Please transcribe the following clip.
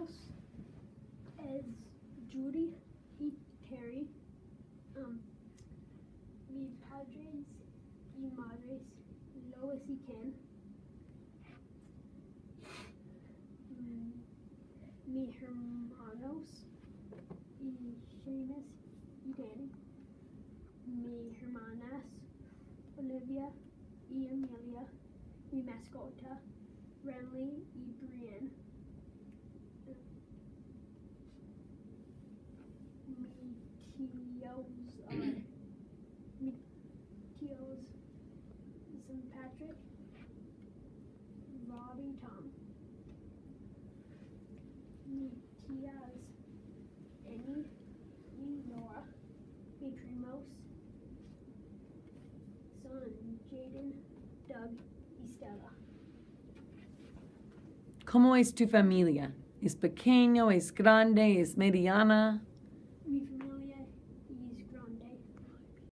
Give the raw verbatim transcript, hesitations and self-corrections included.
hermanos es Judy y Terry. Um, mi padres y madres, Lois y Ken. Mm, mi hermanos y Seamus y Danny. Mi hermanas, Olivia y Amelia. Mi mascota, Renly y Brienne. Mi tíos are mi tíos Saint Patrick, Rob y Tom. Mi tías Annie y Nora. Mi primos son Jaden, Doug y Stella. ¿Cómo es tu familia? ¿Es pequeño? ¿Es grande? ¿Es mediana?